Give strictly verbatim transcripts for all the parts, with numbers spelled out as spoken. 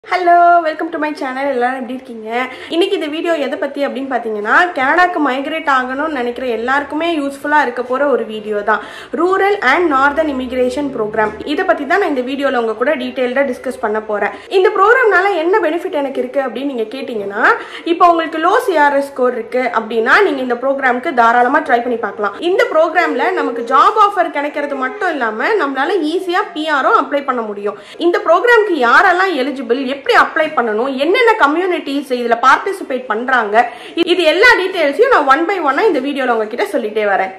Hello, welcome to my channel. எல்லாரும் எப்படி இருக்கீங்க? இன்னைக்கு இந்த வீடியோ எதை பத்தி அப்படினு பாத்தீங்கன்னா கனடாக்கு மைக்ரேட் ஆகணும்னு நினைக்கிற எல்லாருக்குமே யூஸ்ஃபுல்லா இருக்க போற ஒரு வீடியோ தான். Rural and northern immigration programme. இத பத்தி தான் நான் இந்த வீடியோல உங்க கூட டீடைலா டிஸ்கஸ் பண்ண போறேன். இந்த ப்ரோக்ராம்னால என்ன பெனிஃபிட் எனக்கு இருக்கு அப்படி நீங்க கேட்டிங்கனா, இப்போ உங்களுக்கு low C R S score இருக்கு அப்படினா நீங்க இந்த ப்ரோக்ராம்க்கு தாராளமா ட்ரை பண்ணி பார்க்கலாம். இந்த ப்ரோக்ராம்ல நமக்கு ஜாப் ஆஃபர் கிடைக்கிறது மட்டும் இல்லாம நம்மளால ஈஸியா P R-ம் அப்ளை பண்ண முடியும். இந்த ப்ரோக்ராம்க்கு யாரெல்லாம் எலிஜிபிள், எப்படி அப்ளை பண்ணனும், என்னென்ன கம்யூனிட்டிஸ் இதுல பார்ட்டிசிபேட் பண்றாங்க, இது எல்லா டீடைல்ஸையும் நான் ஒன் பை ஒன்னா இந்த வீடியோல உங்ககிட்ட சொல்லிட்டே வரேன்.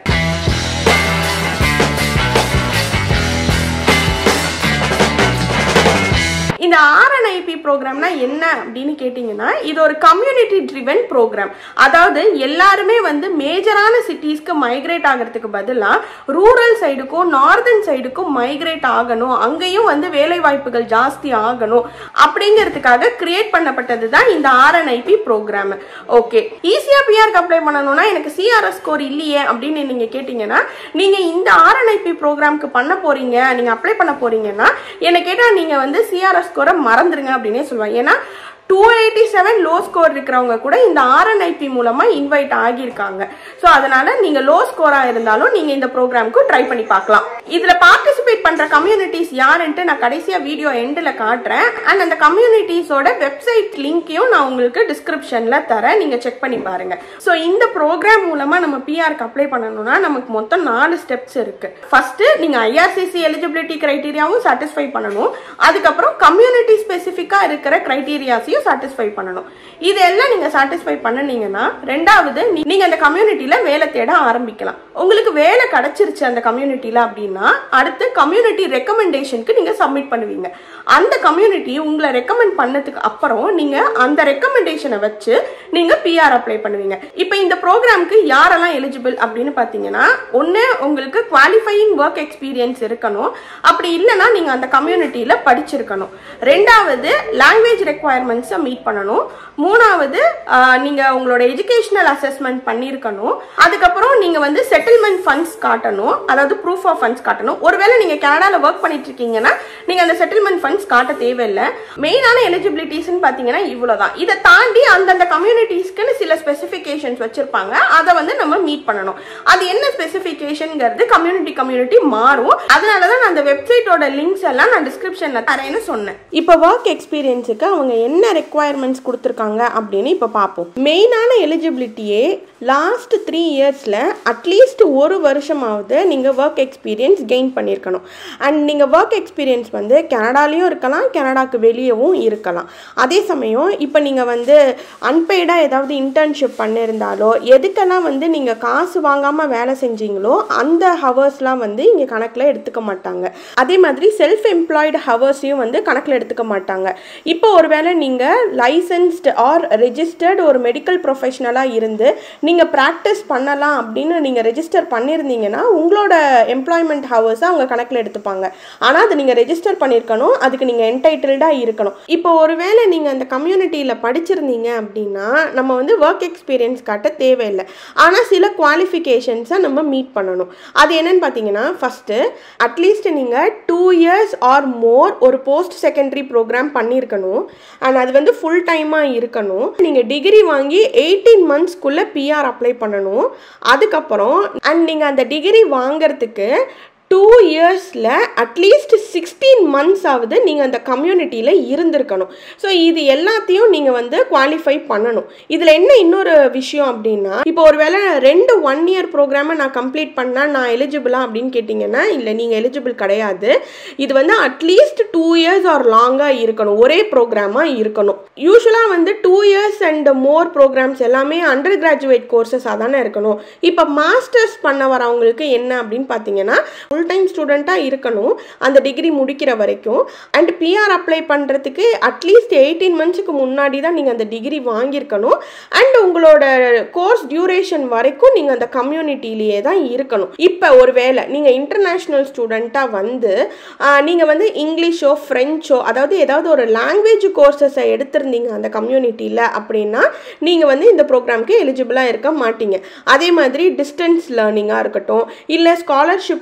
இந்த R N I P ப்ரோக்ராம்னா என்ன அப்படினு கேட்டிங்கனா, இது ஒரு கம்யூனிட்டி ட்ரிவன் ப்ரோக்ராம். அதாவது எல்லாருமே வந்து மேஜரான சிட்டிஸ்க்கு மைக்ரேட் ஆகிறதுக்கு பதிலா ரூரல் சைடுக்கும் நார்தர்ன் சைடுக்கும் மைக்ரேட் ஆகணும், அங்கேயும் வந்து வேலை வாய்ப்புகள் ஜாஸ்தி ஆகணும் அப்படிங்கிறதுக்காக கிரியேட் பண்ணப்பட்டது தான் இந்த R N I P programme. Okay, ஈஸியா P R க்கு அப்ளை பண்ணனும்னா எனக்கு C R S ஸ்கோர் இல்லையே அப்படின்னு நீங்க கேட்டிங்கனா, நீங்க இந்த R N I P ப்ரோக்ராம்க்கு பண்ண போறீங்க, நீங்க அப்ளை பண்ண போறீங்கன்னா என்ன கேட்டா நீங்க வந்து C R S ஸ்கோரை மறந்துருங்க அப்படினே சொல்லுவாங்க. ஏன்னா two eighty-seven லோ ஸ்கோர் இருக்கிறவங்க கூட இந்த R N I P மூலமா இன்வைட் ஆகியிருக்காங்க. சோ அதனால நீங்க லோ ஸ்கோரா இருந்தாலும் நீங்க இந்த ப்ரோக்ராம்க்கு ட்ரை பண்ணி பார்க்கலாம். இதுல பார்ட்டிசிபேட் பண்ற கம்யூனிட்டிஸ் யாருன்னு நான் கடைசியா வீடியோ எண்ட்ல காட்டுறேன். அண்ட் அந்த கம்யூனிட்டிஸோட வெப்சைட் லிங்கையும் நான் உங்களுக்கு டிஸ்கிரிப்ஷன்ல தரேன், நீங்க செக் பண்ணி பாருங்க. சோ இந்த ப்ரோக்ராம் மூலமா நம்ம P R க்கு அப்ளை பண்ணனும்னா நமக்கு மொத்தம் நாலு ஸ்டெப்ஸ் இருக்கு. ஃபர்ஸ்ட் நீங்க I R C C eligibility கிரைட்டீரியாவும் சாட்டிஸ்ஃபை பண்ணனும். அதுக்கப்புறம் கம்யூனிட்டி ஸ்பெசிஃபிக்கா இருக்கிற கிரைட்டீரியாஸையும் சாட்டிஸ்ஃபை பண்ணனும். இதெல்லாம் நீங்க சாட்டிஸ்ஃபை பண்ணனீங்கன்னா ரெண்டாவது நீங்க அந்த கம்யூனிட்டில வேலை தேட ஆரம்பிக்கலாம். உங்களுக்கு வேலை கிடைச்சிருச்சு அந்த கம்யூனிட்டில அப்படின்னா அடுத்து கம்யூனிட்டி ரெக்கமெண்டேஷனுக்கு நீங்க சப்மிட் பண்ணுவீங்க. அந்த கம்யூனிட்டி உங்களை ரெக்கமெண்ட் பண்ணதுக்கு அப்புறம் நீங்க அந்த ரெக்கமெண்டேஷனை வச்சு நீங்க P R அப்ளை பண்ணுவீங்க. இப்போ இந்த ப்ரோக்ராம்க்கு யாரெல்லாம் எலிஜிபிள் அப்படின்னு பாத்தீங்கன்னா, ஒன்னு உங்களுக்கு குவாலிஃபையிங் ஒர்க் எக்ஸ்பீரியன்ஸ் இருக்கணும், அப்படி இல்லைன்னா நீங்க அந்த கம்யூனிட்டியில படிச்சிருக்கணும். ரெண்டாவது லாங்குவேஜ் ரெக்வயர்மெண்ட்ஸ் மீட் பண்ணணும். மூணாவது நீங்க உங்களோட எஜுகேஷனல் அசஸ்மெண்ட் பண்ணிருக்கணும். அதுக்கப்புறம் நீங்க வந்து செட்டில்மெண்ட் ஃபண்ட்ஸ் காட்டணும், அதாவது ப்ரூஃப் ஆஃப் ஃபண்ட்ஸ் காட்டணும். ஒருவேளை நீங்க கனடால ஒர்க் பண்ணிட்டு இருக்கீங்கன்னா நீங்க அந்த செட்டில்மெண்ட் ஃபண்ட்ஸ் காட்ட தேவையில்லை. மெயினான எலிஜிபிலிட்டிஸ் பாத்தீங்கன்னா இவ்வளவுதான். இதை தாண்டி அந்தந்த கம்யூனிட்டிஸ்க்கு சில ஸ்பெசிபிகேஷன்ஸ் வச்சிருப்பாங்க, அதை வந்து நம்ம மீட் பண்ணணும். அது என்ன ஸ்பெசிபிகேஷன்ங்கிறது கம்யூனிட்டி கம்யூனிட்டி மாறும். அதனாலதான் அந்த வெப்சைட்டோட லிங்க்ஸ் எல்லாம் நான் டிஸ்கிரிப்ஷன்ல தரேன்னு சொன்னேன். இப்போ ஒர்க் எக்ஸ்பீரியன்ஸுக்கு அவங்க என்ன ரெக்வயர்மெண்ட்ஸ் கொடுத்துருக்காங்க அப்படின்னு இப்போ பார்ப்போம். மெயினான எலிஜிபிலிட்டியே லாஸ்ட் த்ரீ இயர்ஸில் அட்லீஸ்ட் ஒரு வருஷமாவது நீங்கள் ஒர்க் எக்ஸ்பீரியன்ஸ் கெயின் பண்ணியிருக்கணும். அண்ட் நீங்கள் ஒர்க் எக்ஸ்பீரியன்ஸ் வந்து கனடாலையும் இருக்கலாம், கனடாக்கு வெளியவும் இருக்கலாம். அதே சமயம் இப்போ நீங்கள் வந்து அன்பெய்டாக ஏதாவது இன்டர்ன்ஷிப் பண்ணியிருந்தாலோ, எதுக்கெல்லாம் வந்து நீங்கள் காசு வாங்காமல் வேலை செஞ்சீங்களோ அந்த ஹவர்ஸ்லாம் வந்து இங்கே கணக்கில் எடுத்துக்க மாட்டாங்க. அதே மாதிரி செல்ஃப் எம்ப்ளாய்டு ஹவர்ஸையும் வந்து கணக்கில் எடுத்துக்க மாட்டாங்க. இப்போ ஒருவேளை நீங்கள் லைசன்ஸ்டு ஆர் ரெஜிஸ்டர்டு ஒரு மெடிக்கல் ப்ரொஃபஷனலாக இருந்து நீங்கள் ப்ராக்டிஸ் பண்ணலாம் அப்படின்னு நீங்கள் ரெஜிஸ்டர் பண்ணியிருந்தீங்கன்னா உங்களோட எம்ப்ளாய்மெண்ட் ஹவர்ஸை அவங்க கணக்கில் எடுத்துப்பாங்க. ஆனால் அது நீங்கள் ரெஜிஸ்டர் பண்ணியிருக்கணும், அதுக்கு நீங்கள் என்டைட்டில்டாக இருக்கணும். இப்போ ஒருவேளை நீங்கள் அந்த கம்யூனிட்டியில் படிச்சிருந்தீங்க அப்படின்னா நம்ம வந்து ஒர்க் எக்ஸ்பீரியன்ஸ் காட்ட தேவையில்லை. ஆனால் சில குவாலிஃபிகேஷன்ஸை நம்ம மீட் பண்ணணும். அது என்னன்னு பார்த்தீங்கன்னா, ஃபஸ்ட்டு அட்லீஸ்ட் நீங்கள் டூ இயர்ஸ் ஆர் மோர் ஒரு போஸ்ட் செகண்டரி ப்ரோக்ராம் பண்ணியிருக்கணும். அண்ட் அது வந்து ஃபுல் டைமாக இருக்கணும். நீங்கள் டிகிரி வாங்கி எயிட்டீன் மந்த்ஸ்க்குள்ளே P R அப்ளை பண்ணணும். அதுக்கப்புறம் அண்ட் நீங்கள் அந்த டிகிரி வாங்கிறதுக்கு டூ இயர்ஸில் அட்லீஸ்ட் சிக்ஸ்டீன் மந்த்ஸ் ஆகுது நீங்கள் அந்த கம்யூனிட்டியில் இருந்திருக்கணும். ஸோ இது எல்லாத்தையும் நீங்கள் வந்து குவாலிஃபை பண்ணணும். இதில் என்ன இன்னொரு விஷயம் அப்படின்னா, இப்போ ஒரு வேளை ரெண்டு ஒன் இயர் ப்ரோக்ராமை நான் கம்ப்ளீட் பண்ணால் நான் எலிஜிபிளா அப்படின்னு கேட்டிங்கன்னா இல்லை, நீங்கள் எலிஜிபிள் கிடையாது. இது வந்து அட்லீஸ்ட் டூ இயர்ஸ் ஆர் லாங்காக இருக்கணும், ஒரே ப்ரோக்ராமாக இருக்கணும். யூஸ்வலாக வந்து two years and more programs எல்லாமே அண்டர் கிராஜுவேட் கோர்சஸாக தானே இருக்கணும். இப்போ மாஸ்டர்ஸ் பண்ண வரவங்களுக்கு என்ன அப்படின்னு பார்த்தீங்கன்னா ஃபுல் டைம் ஸ்டூடெண்ட்டாக இருக்கணும் அந்த டிகிரி முடிக்கிற வரைக்கும். அண்ட் P R அப்ளை பண்ணுறதுக்கு அட்லீஸ்ட் எயிட்டீன் மந்த்ஸுக்கு முன்னாடி தான் நீங்கள் அந்த டிகிரி வாங்கியிருக்கணும். அண்ட் உங்களோட கோர்ஸ் டியூரேஷன் வரைக்கும் நீங்கள் அந்த கம்யூனிட்டிலேயே தான் இருக்கணும். இப்போ ஒரு வேளை நீங்கள் இன்டர்நேஷ்னல் ஸ்டூடெண்ட்டாக வந்து நீங்கள் வந்து இங்கிலீஷோ ஃப்ரெஞ்சோ அதாவது ஏதாவது ஒரு லாங்குவேஜ் கோர்சஸை எடுத்திருந்தீங்க அந்த கம்யூனிட்டியில் அப்படின்னா நீங்கள் வந்து இந்த ப்ரோக்ராம்க்கு எலிஜிபிளாக இருக்க மாட்டீங்க. அதே மாதிரி டிஸ்டன்ஸ் லேர்னிங்காக இருக்கட்டும், இல்லை ஸ்காலர்ஷிப் மூலமாக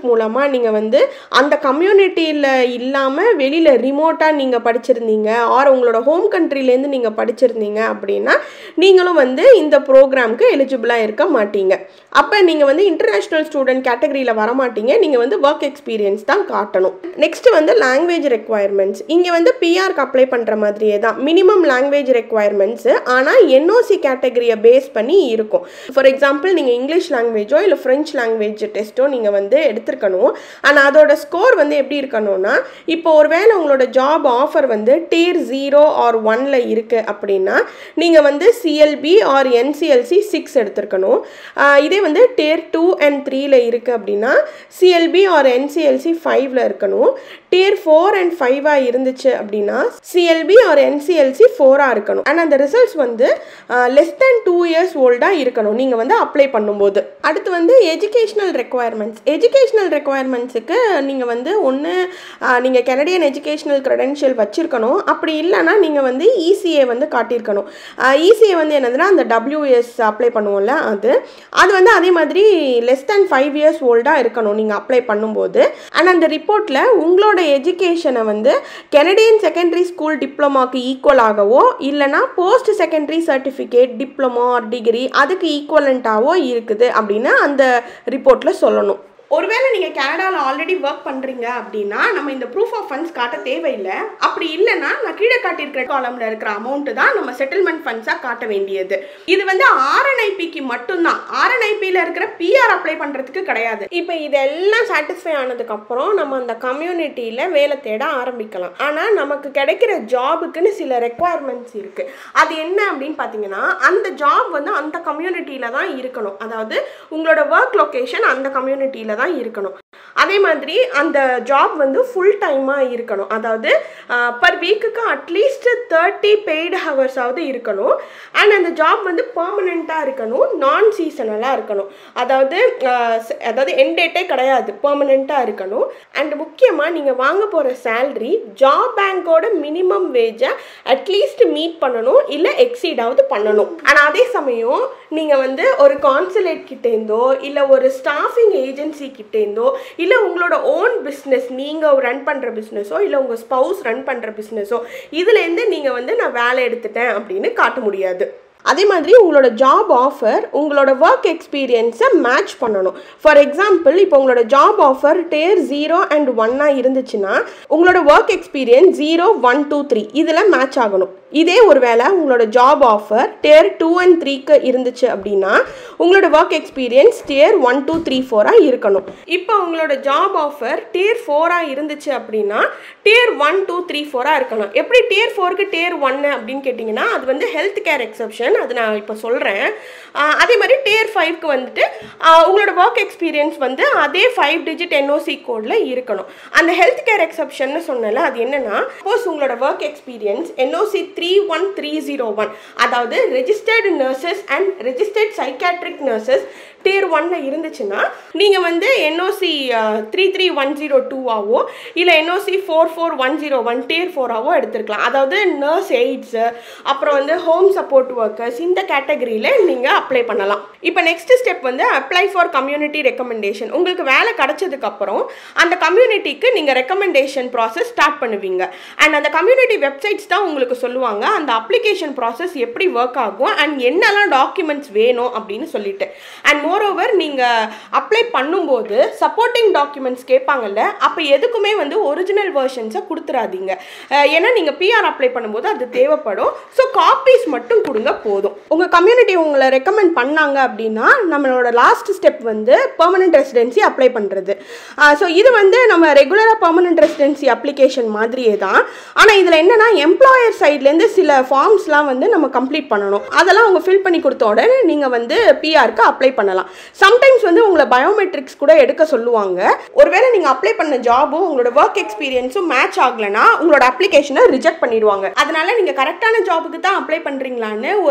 நீங்கள் வந்து அந்த கம்யூனிட்டியில் இல்லாமல் வெளியில் ரிமோட்டாக நீங்கள் படிச்சிருந்தீங்க ஆர் உங்களோட ஹோம் கண்ட்ரிலேருந்து நீங்கள் படிச்சிருந்தீங்க அப்படின்னா நீங்களும் வந்து இந்த ப்ரோக்ராம்க்கு எலிஜிபிளாக இருக்க மாட்டீங்க. அப்போ நீங்கள் வந்து இன்டர்நேஷ்னல் ஸ்டூடெண்ட் கேட்டகரியில் வரமாட்டீங்க. நீங்கள் வந்து ஒர்க் எக்ஸ்பீரியன்ஸ் தான் காட்டணும். நெக்ஸ்ட்டு வந்து லாங்குவேஜ் ரெக்குவயர்மெண்ட்ஸ். இங்கே வந்து பிஆருக்கு அப்ளை பண்ணுற மாதிரியே தான் மினிமம் லாங்குவேஜ் ரெக்குவயர்மெண்ட்ஸு, ஆனால் என்ஓசி கேட்டகரியை பேஸ் பண்ணி இருக்கும். ஃபார் எக்ஸாம்பிள் நீங்கள் இங்கிலீஷ் லாங்குவேஜோ இல்லை ஃப்ரெஞ்ச் லாங்குவேஜ் டெஸ்ட்டோ நீங்கள் வந்து எடுத்துருக்கணும். ஆனால் அதோட ஸ்கோர் வந்து எப்படி இருக்கணும்னா, இப்போ ஒரு வேளை உங்களோட ஜாப் ஆஃபர் வந்து டியர் ஜீரோ ஆர் ஒன்ல இருக்குது அப்படின்னா நீங்கள் வந்து சிஎல்பி ஆர் என்சிஎல்சி சிக்ஸ் எடுத்துருக்கணும். இதே வந்து டியர் டூ அண்ட் த்ரீல இருக்குது அப்படின்னா சிஎல்பி ஆர் என்சிஎல்சி ஃபைவ்ல இருக்கணும். டியர் ஃபோர் அண்ட் ஃபைவாக இருந்துச்சு அப்படின்னா சிஎல்பி ஆர் என்சிஎல்சி ஃபோராக இருக்கணும். அண்ட் அந்த ரிசல்ட்ஸ் வந்து லெஸ் தேன் டூ இயர்ஸ் ஓல்டாக இருக்கணும் நீங்கள் வந்து அப்ளை பண்ணும்போது. அடுத்து வந்து எஜுகேஷ்னல் ரெக்குவயர்மெண்ட்ஸ். எஜுகேஷ்னல் ரெக்குவயர்மெண்ட்ஸுக்கு நீங்கள் வந்து ஒன்று நீங்கள் கனடியன் எஜுகேஷ்னல் க்ரெடென்ஷியல் வச்சுருக்கணும். அப்படி இல்லைனா நீங்கள் வந்து இசிஏ வந்து காட்டியிருக்கணும். இசிஏ வந்து என்னதுன்னா அந்த டபிள்யூஎஸ் அப்ளை பண்ணுவோம்ல அது அது வந்து அதே மாதிரி லெஸ் தேன் ஃபைவ் இயர்ஸ் ஓல்டாக இருக்கணும் நீங்கள் அப்ளை பண்ணும்போது. அண்ட் அந்த ரிப்போர்ட்டில் உங்களோட எஜுகேஷனை வந்து கெனடியன் செகண்டரி ஸ்கூல் டிப்ளமாக்கு ஈக்குவலாகவோ இல்லைனா post secondary certificate diploma or degree அதுக்கு ஈக்குவலண்ட்டாவோ இருக்குது அப்படின்னு அந்த ரிப்போர்ட்டில் சொல்லணும். ஒருவேளை நீங்கள் கனடாவில் ஆல்ரெடி ஒர்க் பண்ணுறீங்க அப்படின்னா நம்ம இந்த ப்ரூஃப் ஆஃப் ஃபண்ட்ஸ் காட்ட தேவையில்லை. அப்படி இல்லைன்னா நான் கீழே காட்டியிருக்கிற காலமில் இருக்கிற அமௌண்ட்டு தான் நம்ம செட்டில்மெண்ட் ஃபண்ட்ஸாக காட்ட வேண்டியது. இது வந்து ஆர்என்ஐபிக்கு மட்டும்தான், ஆர்என்ஐபியில் இருக்கிற பிஆர் அப்ளை பண்ணுறதுக்கு கிடையாது. இப்போ இதெல்லாம் சாட்டிஸ்ஃபை ஆனதுக்கப்புறம் நம்ம அந்த கம்யூனிட்டியில் வேலை தேட ஆரம்பிக்கலாம். ஆனால் நமக்கு கிடைக்கிற ஜாபுக்குன்னு சில ரெக்குவயர்மெண்ட்ஸ் இருக்குது. அது என்ன அப்படின்னு பார்த்தீங்கன்னா அந்த ஜாப் வந்து அந்த கம்யூனிட்டியில் தான் இருக்கணும். அதாவது உங்களோட ஒர்க் லொக்கேஷன் அந்த கம்யூனிட்டியில் தான் இருக்கணும். அதே மாதிரி அந்த ஜாப் வந்து ஃபுல் டைமாக இருக்கணும். அதாவது பர் வீக்குக்கு அட்லீஸ்ட் தேர்ட்டி பெய்டு ஹவர்ஸாவது இருக்கணும். அண்ட் அந்த ஜாப் வந்து பர்மனெண்ட்டாக இருக்கணும், நான் சீசனலாக இருக்கணும். அதாவது அதாவது எண்ட் டேட்டே கிடையாது, பர்மனெண்ட்டாக இருக்கணும். அண்ட் முக்கியமாக நீங்கள் வாங்க போகிற சேல்ரி ஜாப் பேங்கோட மினிமம் வேஜை அட்லீஸ்ட் மீட் பண்ணணும், இல்லை எக்ஸீடாவது பண்ணணும். ஆனால் அதே சமயம் நீங்கள் வந்து ஒரு கான்சுலேட் கிட்டேருந்தோ இல்லை ஒரு ஸ்டாஃபிங் ஏஜென்சி கிட்டேருந்தோ இல்லை உங்களோட ஓன் பிஸ்னஸ் நீங்கள் ரன் பண்ணுற பிஸ்னஸோ இல்லை உங்கள் ஸ்பவுஸ் ரன் பண்ணுற பிஸ்னஸோ இதுலேருந்து நீங்கள் வந்து நான் வேலை எடுத்துட்டேன் அப்படின்னு காட்ட முடியாது. அதே மாதிரி உங்களோட ஜாப் ஆஃபர் உங்களோட ஒர்க் எக்ஸ்பீரியன்ஸை மேட்ச் பண்ணணும். ஃபார் எக்ஸாம்பிள் இப்போ உங்களோட job offer tier zero and ஒன்னாக இருந்துச்சுன்னா உங்களோட work experience zero one two three இதில் மேட்ச் ஆகணும். இதே ஒரு வேளை உங்களோட job offer tier two and த்ரீக்கு இருந்துச்சு அப்படின்னா உங்களோட work experience tier one two three ஃபோராக இருக்கணும். இப்போ உங்களோட ஜாப் ஆஃபர் டியர் ஃபோராக இருந்துச்சு அப்படின்னா டியர் ஒன் டூ த்ரீ ஃபோராக இருக்கணும். எப்படி டியர் ஃபோருக்கு டியர் ஒன்னு அப்படின்னு கேட்டிங்கன்னா அது வந்து ஹெல்த் கேர் எக்ஸப்ஷன், அது நான் இப்போ சொல்கிறேன். அதே மாதிரி டியர் ஃபைவ்க்கு வந்துட்டு உங்களோட ஒர்க் எக்ஸ்பீரியன்ஸ் வந்து அதே ஃபைவ் டிஜிட் என்ஓசி கோடில் இருக்கணும். அந்த ஹெல்த் கேர் எக்ஸப்ஷன் சொன்னல அது என்னன்னா சப்போஸ் உங்களோட work experience NOC three one three zero one அதாவது registered nurses and registered psychiatric nurses tier ஒன்ல இருந்துச்சுன்னா நீங்கள் வந்து NOC three three one zero டூவாவோ இல்லை NOC four four one zero one tier ஃபோராவோ எடுத்துருக்கலாம். அதாவது நர்ஸ் எய்ட்ஸு அப்புறம் வந்து ஹோம் சப்போர்ட் ஒர்க்கர்ஸ் இந்த கேட்டகரியில் நீங்கள் அப்ளை பண்ணலாம். இப்போ நெக்ஸ்ட் ஸ்டெப் வந்து அப்ளை ஃபார் கம்யூனிட்டி ரெக்கமெண்டேஷன். உங்களுக்கு வேலை கிடைச்சதுக்கப்புறம் அந்த கம்யூனிட்டிக்கு நீங்கள் ரெக்கமெண்டேஷன் ப்ராசஸ் ஸ்டார்ட் பண்ணுவீங்க. அண்ட் அந்த கம்யூனிட்டி வெப்சைட்ஸ் தான் உங்களுக்கு சொல்லுவாங்க அந்த அப்ளிகேஷன் ப்ராசஸ் எப்படி ஒர்க் ஆகும் அண்ட் என்னெல்லாம் டாக்குமெண்ட்ஸ் வேணும் அப்படின்னு சொல்லிட்டு. அண்ட் மோரோவர் நீங்கள் அப்ளை பண்ணும்போது சப்போர்ட்டிங் டாக்குமெண்ட்ஸ் கேட்பாங்கல்ல, அப்போ எதுக்குமே வந்து ஒரிஜினல் வெர்ஷன்ஸை கொடுத்துடாதீங்க. ஏன்னா நீங்கள் பிஆர் அப்ளை பண்ணும்போது அது தேவைப்படும். ஸோ காப்பீஸ் மட்டும் கொடுங்க போதும். உங்கள் கம்யூனிட்டி உங்களை ரெக்கமெண்ட் பண்ணாங்க அப்படின்னா நம்மளோட லாஸ்ட் ஸ்டெப் வந்து பெர்மனன்ட் ரெசிடென்சி அப்ளை பண்ணுறது. ஸோ இது வந்து நம்ம ரெகுலராக பெர்மனன்ட் ரெசிடென்சி அப்ளிகேஷன் மாதிரியே தான். ஆனால் இதில் என்னென்னா எம்ப்ளாயர் சைட்லேருந்து சில ஃபார்ம்ஸ்லாம் வந்து நம்ம கம்ப்ளீட் பண்ணணும். அதெல்லாம் அவங்க ஃபில் பண்ணி கொடுத்த உடனே நீங்கள் வந்து பிஆருக்கு அப்ளை பண்ணலாம். சம்டைம்ஸ் வந்து உங்களை பயோமெட்ரிக்ஸ் கூட எடுக்க சொல்லுவாங்க. ஒருவேளை நீங்கள் அப்ளை பண்ண ஜாபும் உங்களோட ஒர்க் எக்ஸ்பீரியன்ஸும் மேட்ச் ஆகலைன்னா உங்களோட அப்ளிகேஷனை ரிஜெக்ட் பண்ணிடுவாங்க. அதனால நீங்கள் கரெக்டான ஜாபுக்கு தான் அப்ளை பண்ணுறீங்களான்னு ஒரு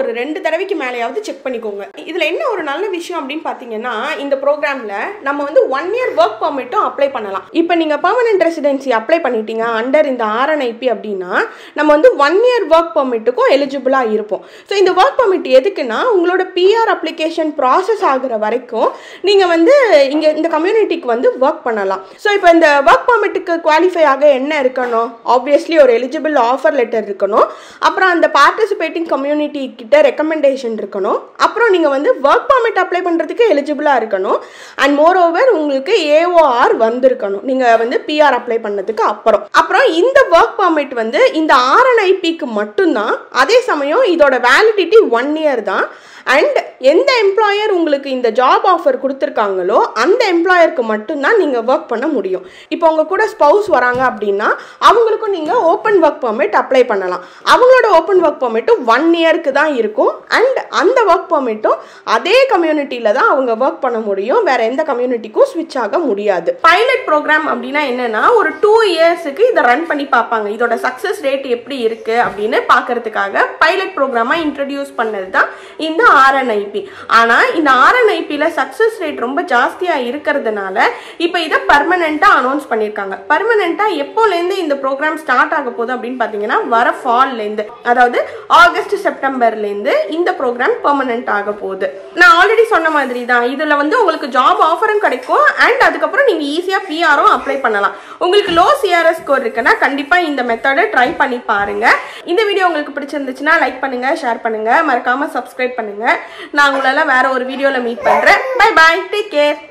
ஒரு ரெண்டு தடவைக்கு மேலேயாவது செக் பண்ணிக்கோங்க. இதில் என்ன ஒரு நல்ல விஷயம் அப்படின்னு பார்த்தீங்கன்னா, இந்த ப்ரோக்ராமில் நம்ம வந்து ஒன் இயர் ஒர்க் பர்மிட்டும் அப்ளை பண்ணலாம். இப்போ நீங்கள் பர்மனன்ட் ரெசிடென்சி அப்ளை பண்ணிட்டீங்க அண்டர் இந்த ஆர்என்ஐபி அப்படின்னா நம்ம வந்து ஒன் இயர் ஒர்க் பர்மிட்டுக்கும் எலிஜிபிளாக இருப்போம். ஸோ இந்த ஒர்க் பர்மிட் எதுக்குன்னா, உங்களோட பிஆர் அப்ளிகேஷன் ப்ராசஸ் ஆகுற வரைக்கும் நீங்கள் வந்து இங்கே இந்த கம்யூனிட்டிக்கு வந்து ஒர்க் பண்ணலாம். ஸோ இப்போ இந்த ஒர்க் பர்மிட்டுக்கு குவாலிஃபை ஆக என்ன இருக்கணும்? ஆப்வியஸ்லி ஒரு எலிஜிபிள் ஆஃபர் லெட்டர் இருக்கணும், அப்புறம் அந்த பார்ட்டிசிபேட்டிங் கம்யூனிட்டி கிட்ட ரெக்கமெண்டேஷன் இருக்கணும், அப்புறம் நீங்கள் வந்து ஒர்க் பர்மிட் அப்ளை பண்ணுறதுக்கு எலிஜிபிளாக இருக்கணும், அண்ட் மோர் ஓவர் உங்களுக்கு ஏஓஆர் வந்திருக்கணும் நீங்கள் வந்து பிஆர் அப்ளை பண்ணதுக்கு அப்புறம். அப்புறம் இந்த ஒர்க் பர்மிட் வந்து இந்த ஆர்என்ஐபிக்கு மட்டும்தான். அதே சமயம் இதோட வேலிடிட்டி ஒன் இயர் தான். அண்ட் எந்த எம்ப்ளாயர் உங்களுக்கு இந்த ஜாப் ஆஃபர் கொடுத்துருக்காங்களோ அந்த எம்ப்ளாயருக்கு மட்டும்தான் நீங்கள் ஒர்க் பண்ண முடியும். இப்போ உங்கள் கூட ஸ்பவுஸ் வராங்க அப்படின்னா அவங்களுக்கும் நீங்கள் ஓப்பன் ஒர்க் பர்மிட் அப்ளை பண்ணலாம். அவங்களோட ஓப்பன் ஒர்க் பர்மிட்டும் ஒன் இயருக்கு தான் இருக்கும். அண்ட் அந்த ஒர்க் பர்மிட்டும் அதே கம்யூனிட்டியில் தான் அவங்க ஒர்க் பண்ண முடியும், வேற எந்த கம்யூனிட்டிக்கும் ஸ்விட்ச் ஆக முடியாது. பைலட் ப்ரோக்ராம் அப்படின்னா என்னன்னா, ஒரு டூ இயர்ஸுக்கு இதை ரன் பண்ணி பார்ப்பாங்க. இதோட சக்ஸஸ் ரேட் எப்படி இருக்கு அப்படின்னு பார்க்கறதுக்காக பைலட் ப்ரோக்ராமாக இன்ட்ரடியூஸ் பண்ணது தான் இந்த ஆர்என்ஐபி. ஆனா இந்த ஆர்என்ஐபில சக்சஸ் ரேட் ரொம்ப ஜாஸ்தியா இருக்கிறதுனால இப்போ இதை பர்மனெண்டா அனௌன்ஸ் பண்ணிருக்காங்க. பர்மனெண்டா எப்போல இருந்து இந்த ப்ரோக்ராம் ஸ்டார்ட் ஆக போகுது அப்படின்னு பாத்தீங்கன்னா, வர ஃபால்ல இருந்து, அதாவது ஆகஸ்ட் செப்டம்பர்ல இருந்து இந்த ப்ரோக்ராம் பெர்மனன்ட் ஆக போகுது. நான் ஆல்ரெடி சொன்ன மாதிரி தான் இதுல வந்து உங்களுக்கு ஜாப் ஆஃபரும் கிடைக்கும், அண்ட் அதுக்கப்புறம் நீங்க ஈஸியா பிஆரும் அப்ளை பண்ணலாம். உங்களுக்கு லோ சிஆர்எஸ் ஸ்கோர் இருக்குன்னா கண்டிப்பா இந்த மெத்தடை ட்ரை பண்ணி பாருங்க. இந்த வீடியோ உங்களுக்கு பிடிச்சிருந்துச்சுன்னா லைக் பண்ணுங்க, ஷேர் பண்ணுங்க, மறக்காம சப்ஸ்கிரைப் பண்ணுங்க. நான் உங்களெல்லாம் வேற ஒரு வீடியோல மீட் பண்றேன். Bye bye, take care.